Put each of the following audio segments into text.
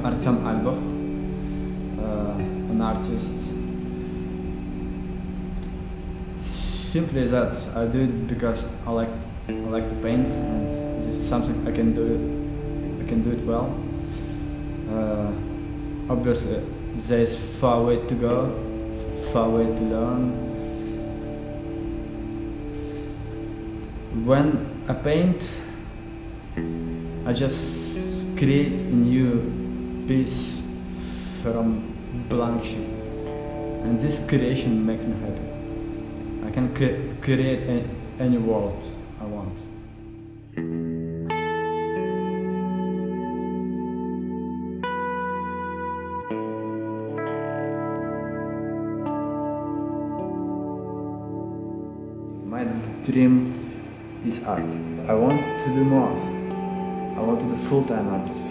I'm Artisom Albach, an artist. Simply that I do it because I like to paint, and this is something I can do it well. Obviously, there is far way to go, far way to learn. When I paint, I just create a new piece from blank sheet, and this creation makes me happy. I can create any world I want. My dream is art. I want to do more. I want to be a full-time artist.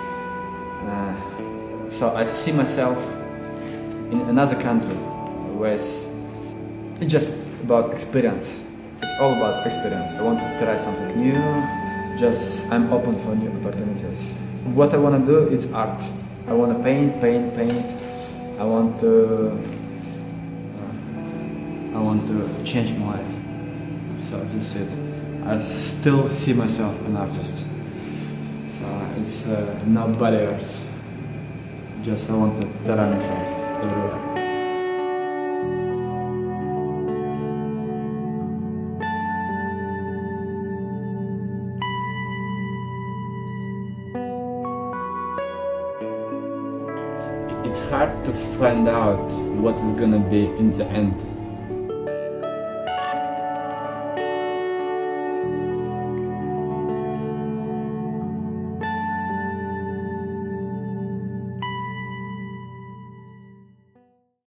So I see myself in another country where it's just about experience. It's all about experience. I want to try something new. I'm open for new opportunities. What I want to do is art. I want to paint. I want to change my life. So this is it. I still see myself an artist. So it's no barriers. Just I want to try myself everywhere. It's hard to find out what is gonna be in the end.